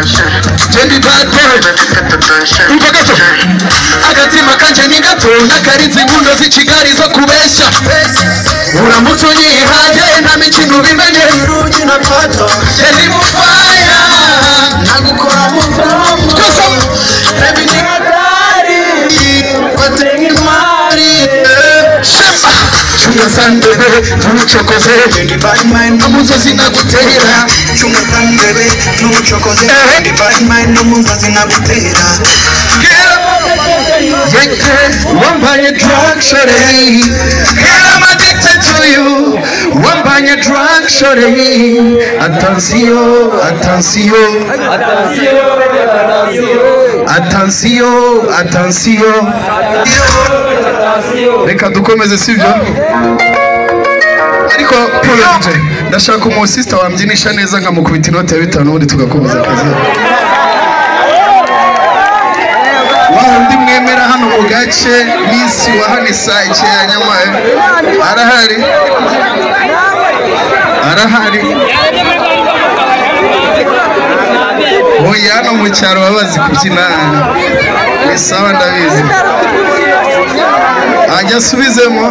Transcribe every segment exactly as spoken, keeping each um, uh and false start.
Jenny bad boy umva gato agatima kanje ni gato nakarinze ingundo z'Ikigali zo kubeshya uramutse unyihaye nta mikino bimenye urugi na pato Jenny mufaya nagukora mu bwonko everything Chunga sandebe, numuchokoze Ndi bad mind, numuzo zinagutera Chunga sandebe, numuchokoze Ndi bad mind, numuzo zinagutera Wambaye drug shorty Girl, I'm addicted to you Wambaye drug shorty Attention, attention Attention, attention Reka dukomeze sivyo ariko pole ndashaka umu sister wambyinishya neza nkamukubita inoti ya bitanu ubundi tugakomeza akazi wa undi mwemera hano mu gace misi wa hano isake ya Nyamaye arahari arahari oya hano mu cyaro babazi kubyina bisawa ndabizi ajya subizemo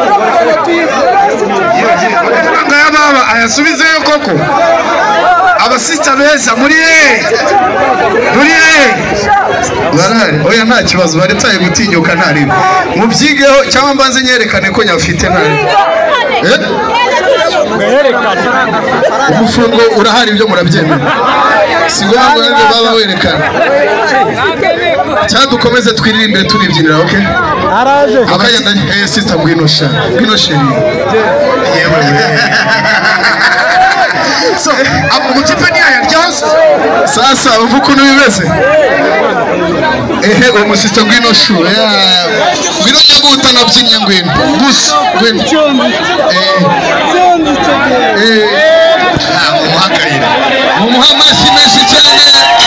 ngaya baba ayasubizeyo koko abasista beza muri eh muri eh barahari oya nta kibazo baretaye gutinyuka ntari mubyigeho cyangwa mbanze nyerekane ko nyafite ntari eh umufungo urahari ibyo murabyemera sigwanga ngo baba werekana cyadukomeze twiririmbire turibyinira okay araje abagenda eh sister Gwinosha Gwinosha yewe so amutipe ni aya just sasa uvuko nubimeze ehe uwo sister Gwinosha Gwino nyaguta nabyinnye ngwino gusa ngwino eh eh umuhakayira umuhamashi meshi cyane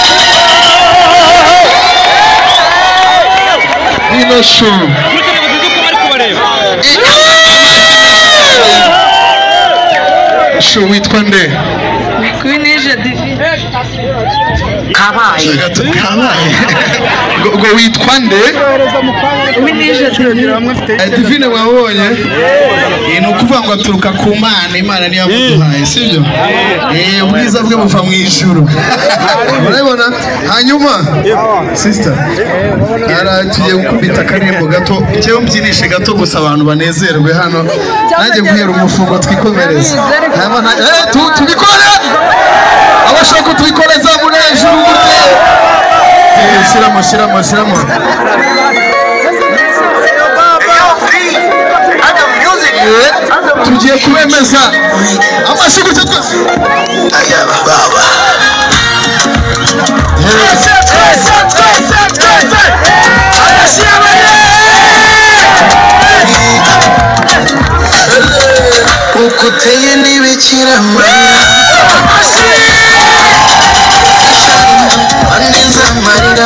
Gwinosha Sho witwa nde? Kwinije Divine. Kabaye. Kabaye. Go witwa nde? Kwinije Divine. Divine wabonye? Ni ukuvuga ngo aturuka ku Mana, Imana niyo yamuduhaye, sibyo? Eh ubwiza bwe buva mu ijuru. Urabona? Hanyuma sister aratuye gukubita karimbo gato, cyo mbyinishe gato gusa abantu banezerwe hano. Nanjye guhera umufungo twikomereza. Hanyuma eh tubikore. Abashaka tubikoreza muri ijuru gute? Eh shiramo shiramo shiramo. Tugiye kubemeza amashyi cyo twese aya baba ukuteye n'ibikira andiza marira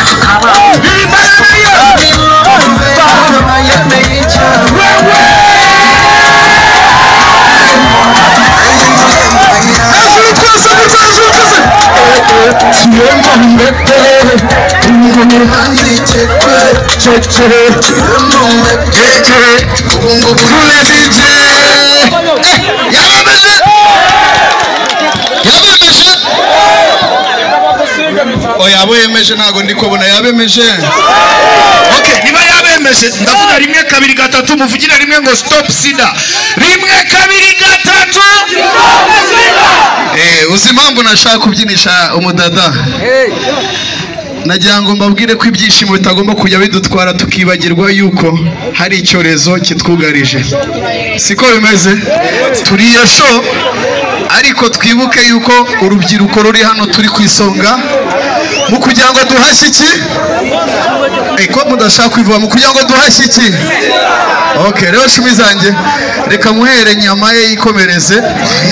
yabemeje ntago ndi kubona yabemeje okay niba yabemeje ndavuga rimwe kabiri gatatu muvugira rimwe ngo stop sida rimwe kabiri gatatu stop sida eh uzimpamvu nashaka kubyinisha umudada nagira ngo mbabwire ko ibyishimo bitagomba kujya bidutwara tukibagirwa yuko hari icyorezo kitwugarije siko bimeze turiye show ariko twibuke yuko urubyiruko ruri hano turi kwisonga mu kugira ngo duhashye iki eko mudashaka kwivuga mu kugira ngo duhashye iki okay rero shumi zanjye reka muhere nyama ye ikomereze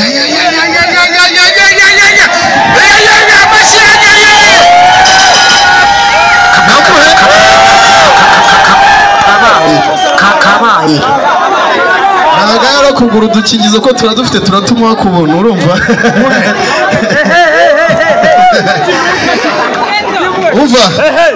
nagara kugura udukingizo ko turadufite turatuma kubona urumva sawa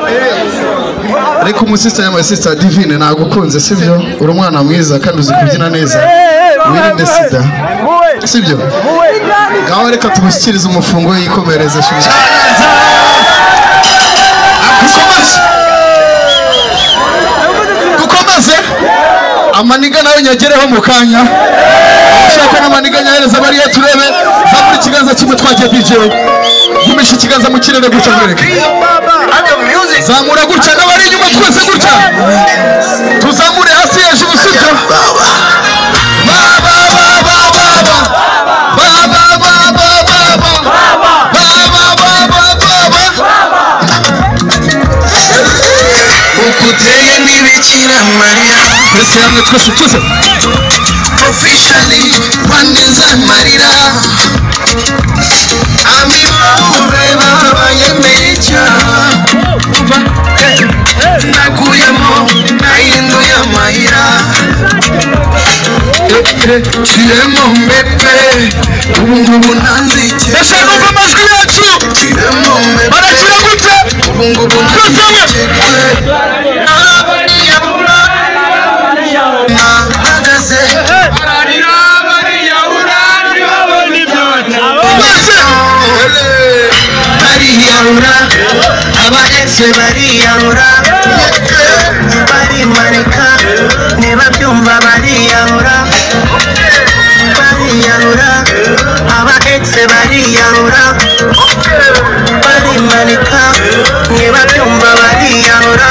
ariko umusista ya my sister Divine nagukunze sibyo uri umwana mwiza kandi uzi kubyina neza wirinde sida sibyo gaho reka tumushyikirize umufungo yikomereze shije dukomeze dukomeze amaniga nawe nyagereho mu kanya ushaka n'amaniga nyahereza bariya turebe zamura ikiganza kimwe twagiye D J gumisha ikiganza mu kirere gutya mwereke zamura gutya n'abari inyuma twese gutya tuzamure hasi hejuru sibyo baba baba baba baba baba baba ukuteye n'ibikira Maria twese hamwe twese twese officially waneza Maria ami mureba bayemecha nakuyemo nayindo ya Maria kiremo mbepe ubungubu nanzike ndashaka kumva amajwi yacu kiremo mbepe barakira gute ubungubu nanzike nahagaze bararira bariyahura ntibabona ibyo bariyahura aba ese bariyahura barimanika ntibabyumva bariyahura bariyahura aba ese bariyahura barimanika ntibabyumva bariyahura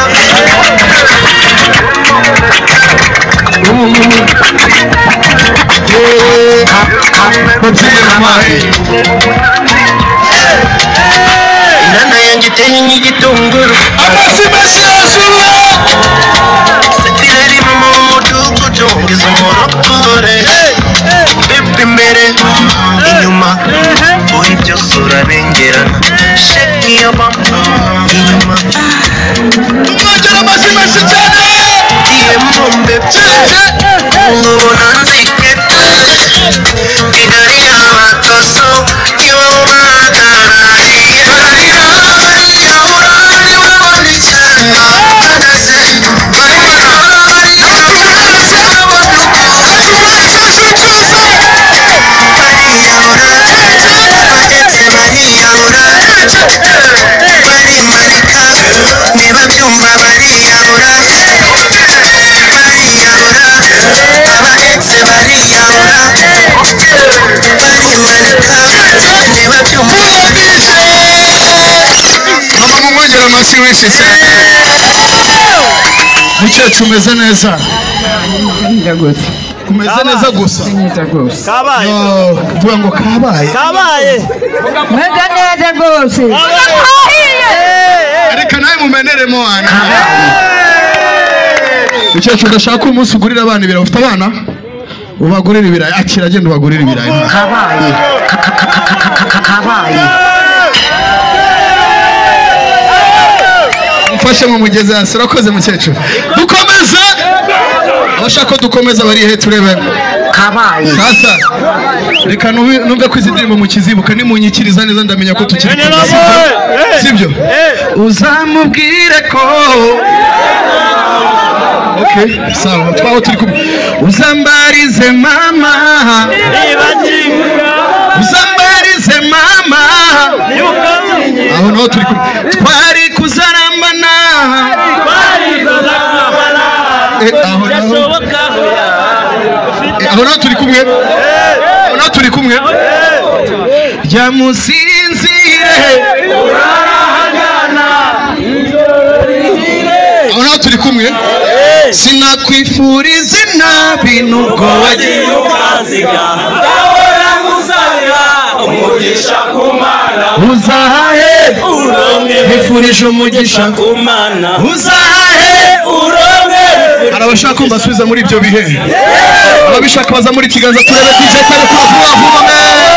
Nana yanjye iteye nk'igitunguru amasi masi yasura setireri mu mudugudu ngize umurokore bibwe imbere inyuma uri byose urabengerana shake iyo bamba inyuma mwongera amasi masi cyane iye mumbe cyane ubona nzikete idari y'abatoso iwe ubahagarariye barira bariyahura ntibabona icyana bahagaze bariyahura bariyahura ntibabona uko bariyahura bagetse bariyahura barimanika ntibabyumva bariyahura bariyahura abahetse bariyahura barimanika ntibabyumva mama mumwongera amasi wese cyane mukecuru umeze neza umeze neza gusa kabaye tuvuga ngo kabaye kabaye umeze neza rwose reka nawe mumeneremo wana mukecuru ndashaka umunsi ugurira abana ibirayi ufite abana ubagurira ibirayi akira agenda ubagurira ibirayi kabaye kabaye mfashe mu mugezi hasi urakoze mukecuru dukomeze abashaka ko dukomeza bari he turebe kabaye sasa reka numve ko izi ndirimbo mukizibuka nimunyikiriza neza ndamenya ko tukiri sibyo uzamubwire ko okay sawa twaho turi kumwe uzambarize mama uzambarize mama aho naho turi kumwe twari kuzarambana aho naho turi kumwe aho naho turi kumwe jya musinzire urahagana aho naho turi kumwe sinakwifuriza inabi nubwo wagiye ukaziga ndahora ngusabira umugisha ku Mana uzahahe uronke nifurije umugisha ku Mana uzahahe uronke hari abashaka ko mbasubiza muri ibyo bihe ababishaka baza muri kiganza turebe D J kare kwa vuba vuba